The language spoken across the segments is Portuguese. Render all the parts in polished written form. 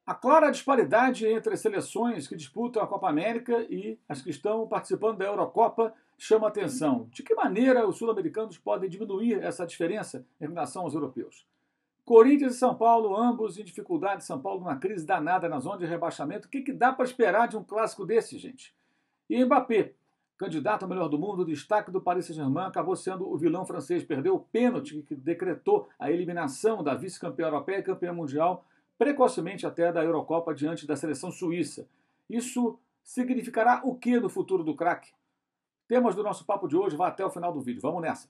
A clara disparidade entre as seleções que disputam a Copa América e as que estão participando da Eurocopa chama a atenção. De que maneira os sul-americanos podem diminuir essa diferença em relação aos europeus? Corinthians e São Paulo, ambos em dificuldade. São Paulo numa crise danada na zona de rebaixamento. O que dá para esperar de um clássico desse, gente? E Mbappé, candidato ao melhor do mundo, destaque do Paris Saint-Germain, acabou sendo o vilão francês. Perdeu o pênalti que decretou a eliminação da vice-campeã europeia e campeã mundial, precocemente até da Eurocopa, diante da seleção suíça. Isso significará o que no futuro do craque? Temas do nosso papo de hoje, vá até o final do vídeo. Vamos nessa!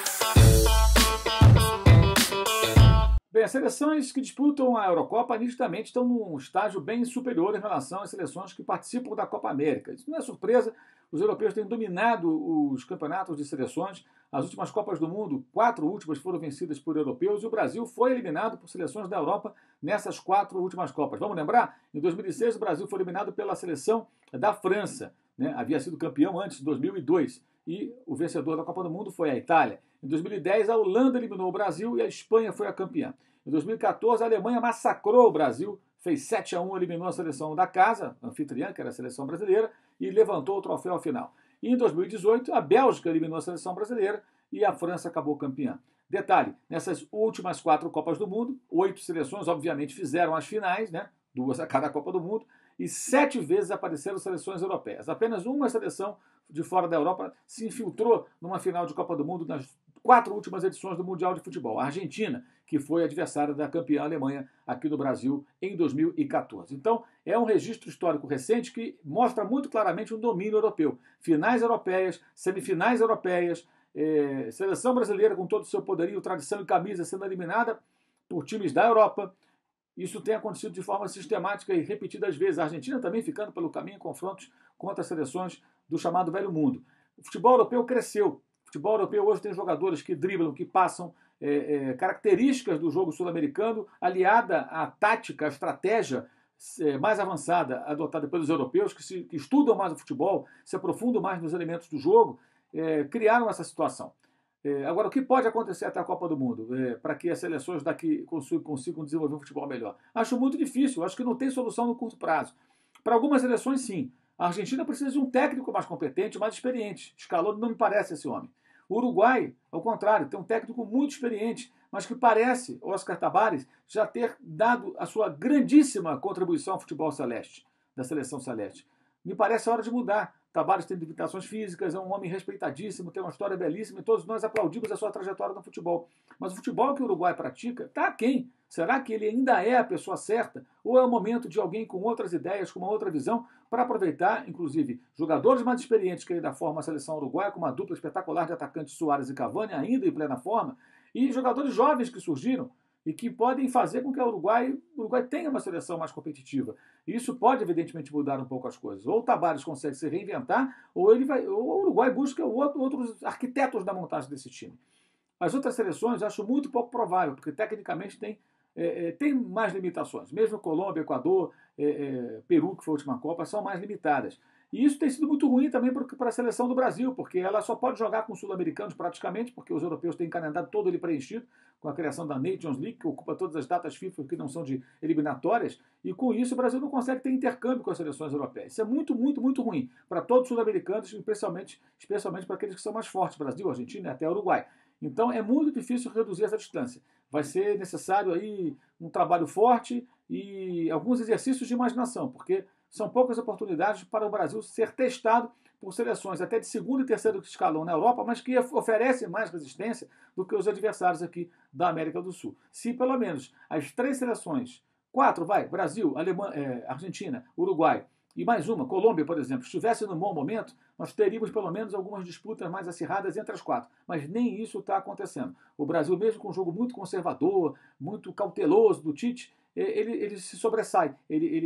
Bem, as seleções que disputam a Eurocopa nitidamente estão num estágio bem superior em relação às seleções que participam da Copa América. Isso não é surpresa, os europeus têm dominado os campeonatos de seleções. As últimas Copas do Mundo, 4 últimas foram vencidas por europeus e o Brasil foi eliminado por seleções da Europa nessas 4 últimas Copas. Vamos lembrar? Em 2006 o Brasil foi eliminado pela seleção da França, né? Havia sido campeão antes, em 2002, e o vencedor da Copa do Mundo foi a Itália. Em 2010, a Holanda eliminou o Brasil e a Espanha foi a campeã. Em 2014, a Alemanha massacrou o Brasil, fez 7-1, eliminou a seleção da casa, anfitriã, que era a seleção brasileira, e levantou o troféu ao final. E em 2018, a Bélgica eliminou a seleção brasileira e a França acabou campeã. Detalhe, nessas últimas 4 Copas do Mundo, 8 seleções, obviamente, fizeram as finais, né? 2 a cada Copa do Mundo, e 7 vezes apareceram seleções europeias. Apenas uma seleção de fora da Europa se infiltrou numa final de Copa do Mundo nas 4 últimas edições do Mundial de Futebol. A Argentina, que foi adversária da campeã Alemanha aqui no Brasil em 2014. Então, é um registro histórico recente que mostra muito claramente um domínio europeu. Finais europeias, semifinais europeias, seleção brasileira com todo o seu poderio, tradição e camisa sendo eliminada por times da Europa. Isso tem acontecido de forma sistemática e repetidas vezes. A Argentina também ficando pelo caminho em confrontos contra as seleções do chamado Velho Mundo. O futebol europeu cresceu. O futebol europeu hoje tem jogadores que driblam, que passam características do jogo sul-americano, aliada à tática, à estratégia mais avançada adotada pelos europeus, que estudam mais o futebol, se aprofundam mais nos elementos do jogo, criaram essa situação. Agora, o que pode acontecer até a Copa do Mundo para que as seleções daqui consigam desenvolver um futebol melhor? Acho muito difícil, acho que não tem solução no curto prazo. Para algumas seleções, sim. A Argentina precisa de um técnico mais competente, mais experiente. Scaloni não me parece esse homem. O Uruguai, ao contrário, tem um técnico muito experiente, mas que parece, Oscar Tabárez, já ter dado a sua grandíssima contribuição ao futebol celeste, da seleção celeste. Me parece a hora de mudar. Tabárez tem limitações físicas, é um homem respeitadíssimo, tem uma história belíssima e todos nós aplaudimos a sua trajetória no futebol. Mas o futebol que o Uruguai pratica está aquém. Será que ele ainda é a pessoa certa? Ou é o momento de alguém com outras ideias, com uma outra visão, para aproveitar, inclusive, jogadores mais experientes que ainda formam a seleção uruguaia, com uma dupla espetacular de atacantes Suárez e Cavani, ainda em plena forma, e jogadores jovens que surgiram e que podem fazer com que o Uruguai tenha uma seleção mais competitiva. E isso pode, evidentemente, mudar um pouco as coisas. Ou o Tabárez consegue se reinventar, ou o Uruguai busca outros arquitetos da montagem desse time. As outras seleções eu acho muito pouco provável, porque tecnicamente tem mais limitações. Mesmo Colômbia, Equador, Peru, que foi a última Copa, são mais limitadas. E isso tem sido muito ruim também para a seleção do Brasil, porque ela só pode jogar com os sul-americanos praticamente, porque os europeus têm calendário todo ele preenchido, com a criação da Nations League, que ocupa todas as datas FIFA que não são de eliminatórias, e com isso o Brasil não consegue ter intercâmbio com as seleções europeias. Isso é muito, muito, muito ruim para todos os sul-americanos, especialmente para aqueles que são mais fortes, Brasil, Argentina e até Uruguai. Então é muito difícil reduzir essa distância. Vai ser necessário aí um trabalho forte e alguns exercícios de imaginação, porque são poucas oportunidades para o Brasil ser testado por seleções até de segundo e terceiro escalão na Europa, mas que oferecem mais resistência do que os adversários aqui da América do Sul. Se pelo menos as 3 seleções, 4, Brasil, Argentina, Uruguai e mais uma, Colômbia, por exemplo, estivesse num bom momento, nós teríamos pelo menos algumas disputas mais acirradas entre as 4. Mas nem isso está acontecendo. O Brasil, mesmo com um jogo muito conservador, muito cauteloso do Tite, ele se sobressai,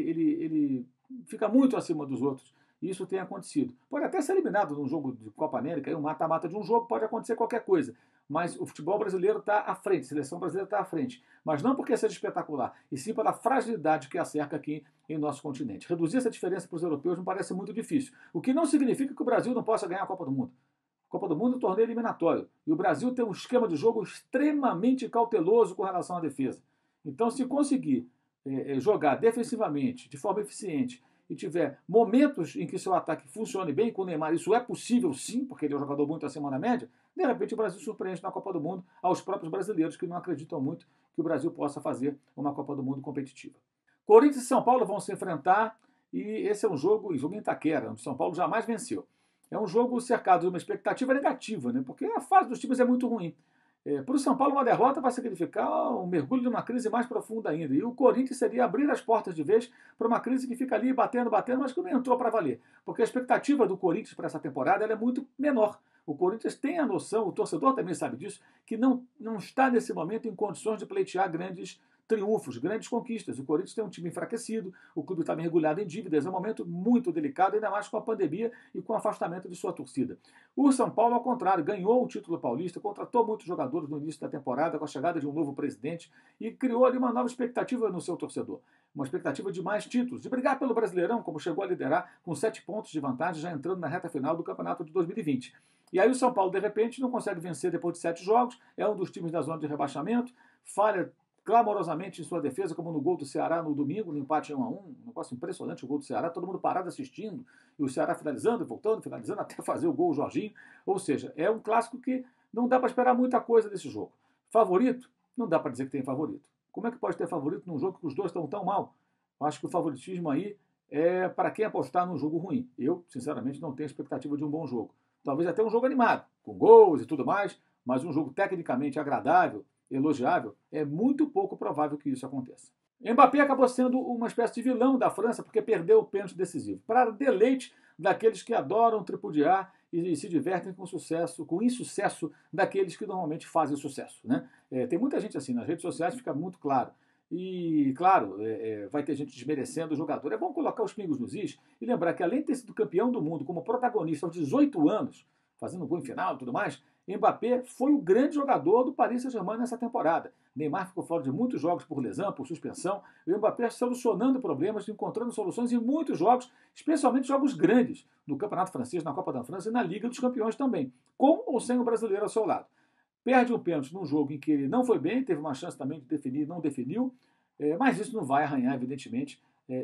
ele fica muito acima dos outros. E isso tem acontecido. Pode até ser eliminado num jogo de Copa América, um mata-mata de um jogo, pode acontecer qualquer coisa. Mas o futebol brasileiro está à frente, a seleção brasileira está à frente. Mas não porque seja espetacular, e sim pela fragilidade que a cerca aqui em nosso continente. Reduzir essa diferença para os europeus me parece muito difícil. O que não significa que o Brasil não possa ganhar a Copa do Mundo. A Copa do Mundo é um torneio eliminatório. E o Brasil tem um esquema de jogo extremamente cauteloso com relação à defesa. Então, se conseguir jogar defensivamente, de forma eficiente, e tiver momentos em que seu ataque funcione bem, com o Neymar isso é possível sim, porque ele é um jogador muito acima da média, de repente o Brasil surpreende na Copa do Mundo aos próprios brasileiros que não acreditam muito que o Brasil possa fazer uma Copa do Mundo competitiva. Corinthians e São Paulo vão se enfrentar e esse é um jogo em Itaquera, onde São Paulo jamais venceu. É um jogo cercado de uma expectativa negativa, né? Porque a fase dos times é muito ruim. Para o São Paulo, uma derrota vai significar um mergulho de uma crise mais profunda ainda. E o Corinthians seria abrir as portas de vez para uma crise que fica ali batendo, mas que não entrou para valer. Porque a expectativa do Corinthians para essa temporada é muito menor. O Corinthians tem a noção, o torcedor também sabe disso, que não está nesse momento em condições de pleitear grandes triunfos, grandes conquistas. O Corinthians tem um time enfraquecido, o clube está mergulhado em dívidas, é um momento muito delicado, ainda mais com a pandemia e com o afastamento de sua torcida. O São Paulo, ao contrário, ganhou o título paulista, contratou muitos jogadores no início da temporada com a chegada de um novo presidente e criou ali uma nova expectativa no seu torcedor. Uma expectativa de mais títulos, de brigar pelo Brasileirão, como chegou a liderar com 7 pontos de vantagem, já entrando na reta final do campeonato de 2020. E aí o São Paulo, de repente, não consegue vencer depois de 7 jogos, é um dos times da zona de rebaixamento, falha clamorosamente em sua defesa, como no gol do Ceará no domingo, no empate 1-1, um negócio impressionante o gol do Ceará, todo mundo parado assistindo, e o Ceará finalizando, voltando, finalizando, até fazer o gol o Jorginho. Ou seja, é um clássico que não dá para esperar muita coisa desse jogo. Favorito? Não dá para dizer que tem favorito. Como é que pode ter favorito num jogo que os dois estão tão mal? Acho que o favoritismo aí é para quem apostar num jogo ruim. Eu, sinceramente, não tenho expectativa de um bom jogo. Talvez até um jogo animado, com gols e tudo mais, mas um jogo tecnicamente agradável, elogiável, é muito pouco provável que isso aconteça. Mbappé acabou sendo uma espécie de vilão da França porque perdeu o pênalti decisivo, para deleite daqueles que adoram tripudiar e se divertem com sucesso, com insucesso daqueles que normalmente fazem sucesso, né? Tem muita gente assim, nas redes sociais fica muito claro. E, claro, vai ter gente desmerecendo o jogador. É bom colocar os pingos nos is e lembrar que, além de ter sido campeão do mundo como protagonista aos 18 anos, fazendo gol em final e tudo mais, Mbappé foi o grande jogador do Paris Saint-Germain nessa temporada. Neymar ficou fora de muitos jogos por lesão, por suspensão, e o Mbappé solucionando problemas, encontrando soluções em muitos jogos, especialmente jogos grandes, no Campeonato Francês, na Copa da França e na Liga dos Campeões também, com ou sem o brasileiro ao seu lado. Perde um pênalti num jogo em que ele não foi bem, teve uma chance também de definir, não definiu, mas isso não vai arranhar, evidentemente,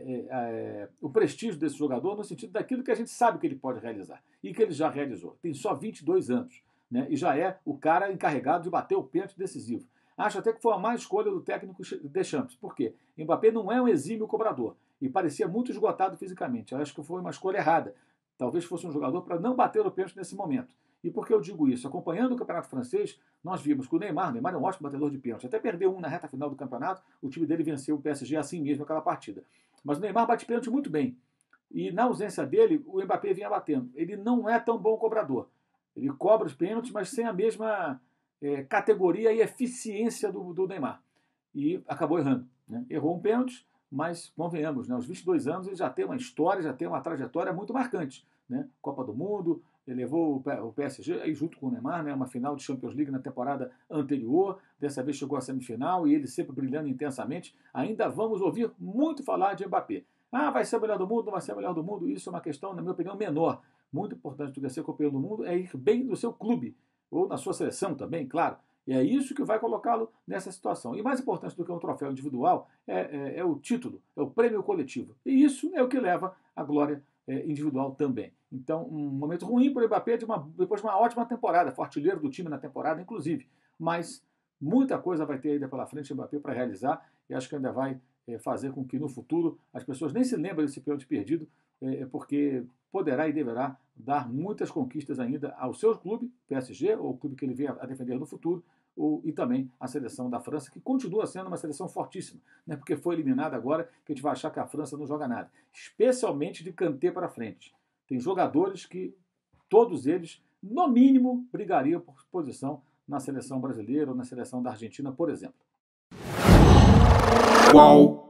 o prestígio desse jogador no sentido daquilo que a gente sabe que ele pode realizar e que ele já realizou. Tem só 22 anos, né, e já é o cara encarregado de bater o pênalti decisivo. Acho até que foi a má escolha do técnico Deschamps. Por quê? Mbappé não é um exímio cobrador e parecia muito esgotado fisicamente. Eu acho que foi uma escolha errada. Talvez fosse um jogador para não bater o pênalti nesse momento. E por que eu digo isso? Acompanhando o Campeonato Francês, nós vimos que o Neymar é um ótimo batedor de pênalti. Até perdeu um na reta final do campeonato, o time dele venceu o PSG assim mesmo aquela partida. Mas o Neymar bate pênalti muito bem. E na ausência dele, o Mbappé vinha batendo. Ele não é tão bom cobrador. Ele cobra os pênaltis, mas sem a mesma categoria e eficiência do Neymar. E acabou errando, né? Errou um pênalti, mas convenhamos, né? Aos 22 anos ele já tem uma história, já tem uma trajetória muito marcante, né? Copa do Mundo, ele levou o PSG aí junto com o Neymar, né? Uma final de Champions League na temporada anterior, dessa vez chegou à semifinal e ele sempre brilhando intensamente. Ainda vamos ouvir muito falar de Mbappé. Ah, vai ser o melhor do mundo, não vai ser o melhor do mundo? Isso é uma questão, na minha opinião, menor. Muito importante do que ser campeão do mundo é ir bem no seu clube, ou na sua seleção também, claro. E é isso que vai colocá-lo nessa situação. E mais importante do que um troféu individual é o título, é o prêmio coletivo. E isso é o que leva à glória individual também. Então, um momento ruim para o Mbappé depois de uma ótima temporada, foi artilheiro do time na temporada, inclusive. Mas muita coisa vai ter ainda pela frente o Mbappé para realizar e acho que ainda vai fazer com que no futuro as pessoas nem se lembrem desse pênalti perdido, porque poderá e deverá dar muitas conquistas ainda ao seu clube, PSG, ou o clube que ele venha a defender no futuro, e também a seleção da França, que continua sendo uma seleção fortíssima, né, porque foi eliminada agora, que a gente vai achar que a França não joga nada, especialmente de Kanté para frente. Tem jogadores que, todos eles, no mínimo, brigariam por posição na seleção brasileira ou na seleção da Argentina, por exemplo. Qual?